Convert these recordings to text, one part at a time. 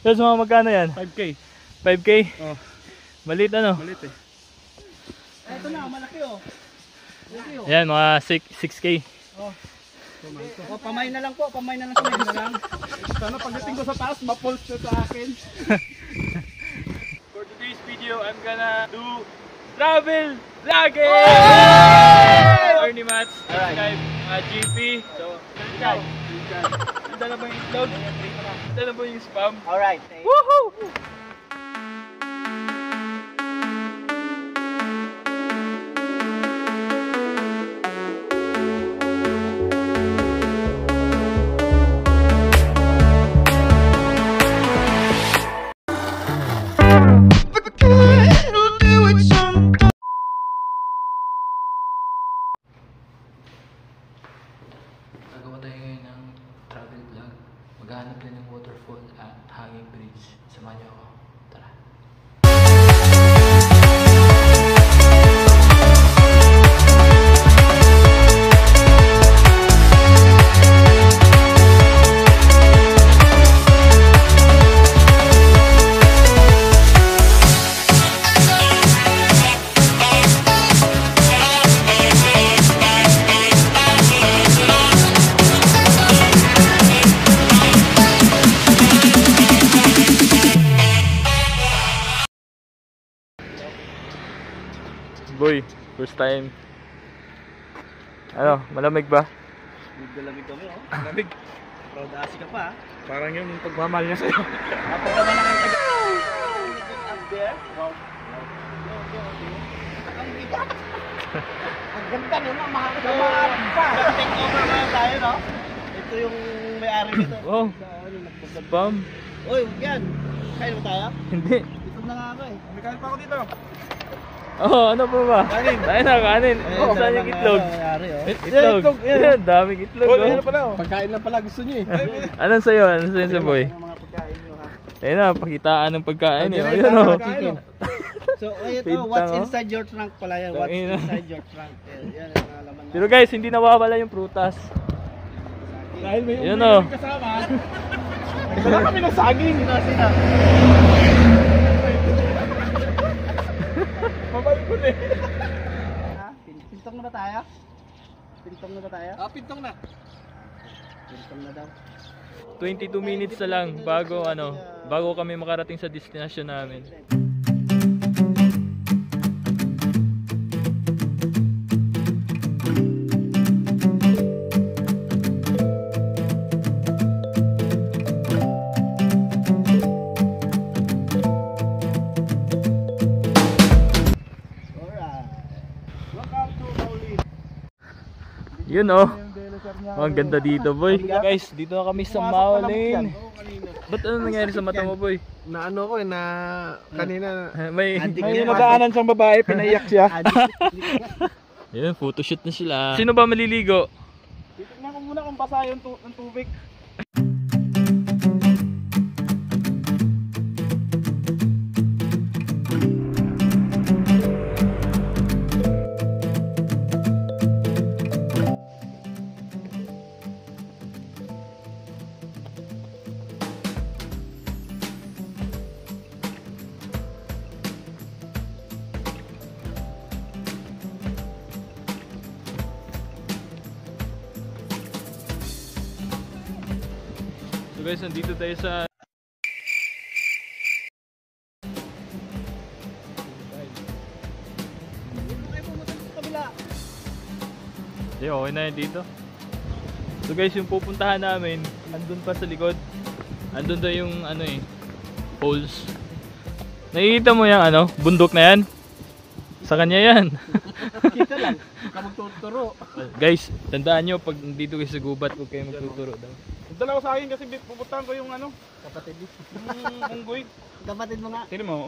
So, mga magkano yan? 5K. 5K? Oh. Malit ano? Malit eh. Ito na, malaki oh. Yan, mga 6K. Oh. Oh, pamay na lang po, pamay na lang sa medyo lang. Sana pagdating ko sa taas, ma-pulse siya sa akin. For today's video, I'm gonna do travel vlogging! Ernie Mats, subscribe, GP. So, subscribe. Handa na ba yung itlog? Handa na ba yung spam? Alright. Woohoo! Gagawa tayo ngayon ng travel vlog. Maghahanap din ng waterfall at hanging bridge. Samahan niyo ako. Tara. Boy, first time. Ano, malamig ba? Lamig kami oh. Lamig. Proud asi ka pa. Parang yung pagmamahal niya sa'yo. Kapag naman ang up there. Wow. Ang bigat. Ang ganda naman, mahal pa. Take over na tayo, no? Ito yung may-ari nito. Wow. Spam. Uy, huwag yan. Kain mo tayo? Hindi. Ito na nga ako eh. May kain pa ako dito. Oh, ano pa ba? Kanin. Tayo na, kanin. Oh, saan yung itlog? May-ari oh. Itlog. Yan, daming itlog. Oh, Oh. ano pala oh. Pagkain lang pala gusto niyo eh. Anong sa'yo? Anong sa'yo sa boy? Ang mga pagkain niyo ha. Ayun na, pakitaan ng pagkain eh. Ayun, Ayun o. chicken. So, ayun Feed to, what's lang, oh. inside your trunk pala yan? What's Tangina. inside your trunk? Yan ang alaman na. Pero guys, hindi nawawala yung prutas. Dahil may Yun, may oh. kasama. Wala kami ng saging. Sino? Mabalik ko na eh. Ha? Pintong na ba tayo? Pintong na ba tayo? Ah, pintong na. Pintong na daw. 22 minutes na lang bago kami makarating sa destination namin. Welcome to Maolin. Yun oh. Ang ganda dito, boy. Guys, dito na kami sa Maolin. Ba't ano nangyari sa mata mo, boy? Na ano ko eh, na kanina May nadaanan siyang babae, pinaiyak siya. yun, photoshoot na sila. Sino ba maliligo? Titignan ko muna kung basa yung tubig. So guys, nandito tayo sa Ay, pumunta sa kabila. Hindi, okay na yun dito. So guys, yung pupuntahan namin, andun pa sa likod. Andun daw yung ano eh, holes. Nakikita mo yung ano, bundok na yan? Sa kanya yan. Kita lang. Kapag tuturo. Guys, tandaan nyo, pag dito kayo sa gubat, huwag kayo magtuturo daw. Dala ko sa akin kasi pupuntahan ko yung ano, Kapatid mo. unggoy. Kapatid mo nga. Tignan mo.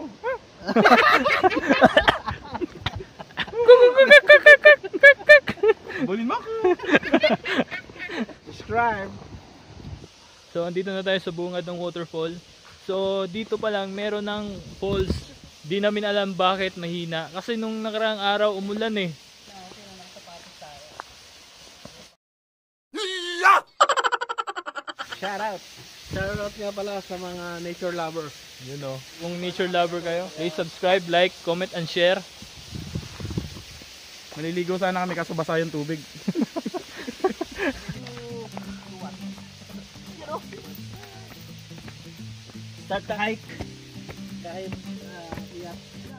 Bulin mo ako. Subscribe. So, andito na tayo sa bungad ng waterfall. So, dito pa lang, meron ng falls. Di namin alam bakit mahina. Kasi nung nakaraang araw, umulan eh. Shout out. Shout out Shoutout nga pala sa mga nature lover. Yun o. Kung nature lover kayo, please subscribe, like, comment, and share. Maliligo sana kami kaso basa yung tubig. Start the hike. Kahit iyak.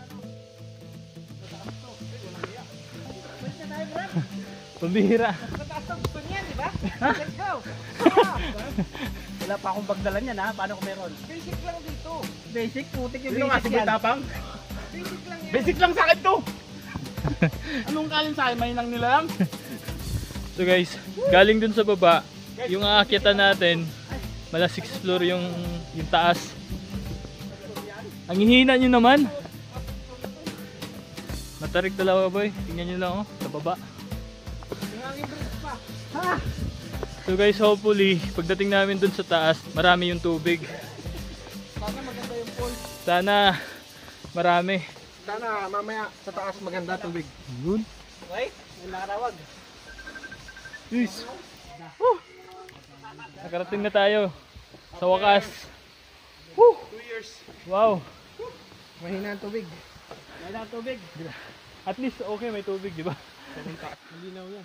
Pambihira. Gusto niya, di ba? Let's go! Wala pa akong pagdala niyan ha. Paano kung meron? Basic lang dito. Basic? Putik yung Sino nga basic si yan. Tapang? Basic lang yan. Basic lang sa akin to! Anong kalin sa akin? May nang nila lang? So guys, galing dun sa baba, yung aakyatan natin, mala 6th floor yung taas. Ang hihina nyo naman. Matarik talaga boy. Tingnan nyo lang oh, sa baba. So guys, hopefully, pagdating namin dun sa taas, marami yung tubig. Sana maganda yung pool. Sana marami. Sana mamaya sa taas maganda tubig. Good. Okay? May narawag. Yes. Nakarating na tayo. Sa wakas. Woo! 2 years. Wow. Mahina ang tubig. Mahina ang tubig. At least okay, may tubig, di ba? Malinaw yan.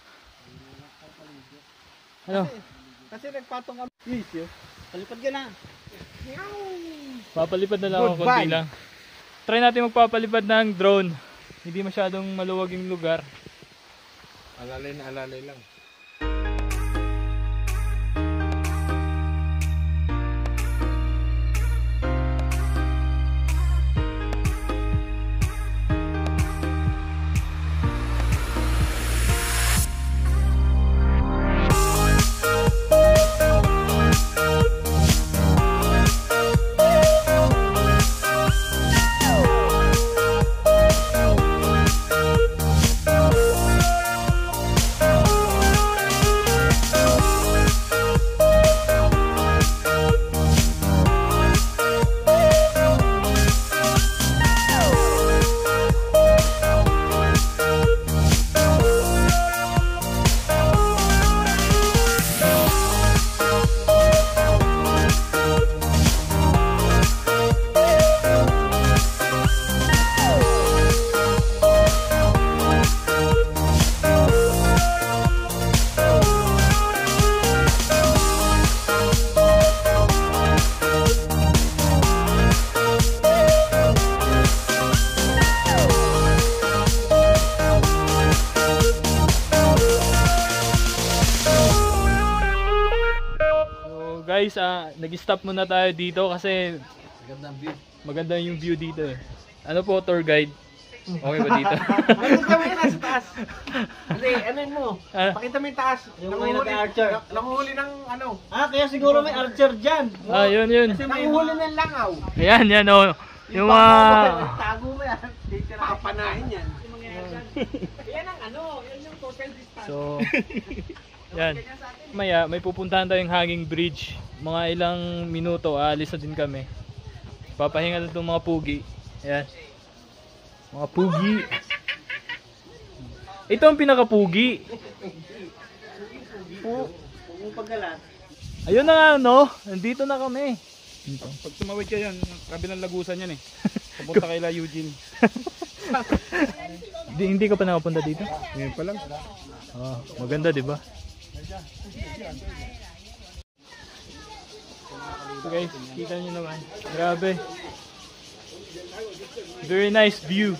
Ano? Kasi nagpatong kami. Yes, yun. Palipad ka na. Papalipad na lang ako Goodbye. konti lang. Try natin magpapalipad ng drone. Hindi masyadong maluwag yung lugar. Alalay na alalay lang. Guys, nag-stop muna tayo dito kasi Magandang view. maganda yung view dito eh. Ano po, tour guide? Okay ba dito? Pakita mo yung nasa taas. Hindi, ano yun mo? Ah. Pakita mo yung taas. Yung may Nanguhuli- nag-archer. Nanguhuli ng ano? Kaya siguro may archer dyan. Yun. Kasi nanguhuli ng langaw. Ayan, yan oh. Yung mga... Tago mo yan. Papanahin yan. Yan ang ano, yan yung total distance. So, yan. Maya, may pupuntahan tayong hanging bridge. Mga ilang minuto, aalis na din kami. Papahinga na itong mga pugi. Ayan. Mga pugi. Ito ang pinaka-pugi. Kung paggalat. Ayun na nga, no? Nandito na kami. Dito. Pag tumawid ka yan, kabilang lagusan yan eh. Pupunta kay La Eugene. Hindi ka pa nakapunta dito? Ngayon pa lang. Maganda, di ba? So guys, kita nyo naman. Grabe. Very nice view.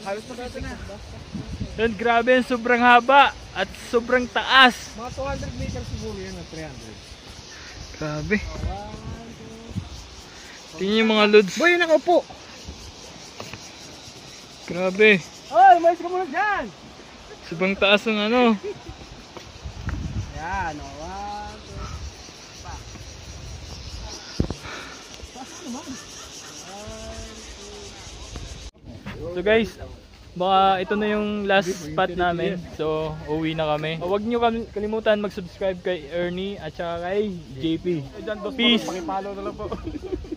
Halos na na. Yun, grabe, sobrang haba at sobrang taas. Mga 200 meters siguro yan, 300. Grabe. Tingnan yung mga loads. Boy, nakaupo! Grabe. Oy, mais ka muna dyan! Sobrang taas ng ano. Yan, o. 1, 2. So guys, baka ito na yung last spot namin. So, uwi na kami. Huwag nyo kalimutan mag-subscribe kay Ernie at saka kay JP. Peace! Pakipalo na lang po.